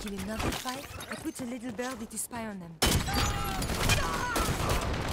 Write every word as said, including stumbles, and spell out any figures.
kill another fight, I put a little birdie to spy on them.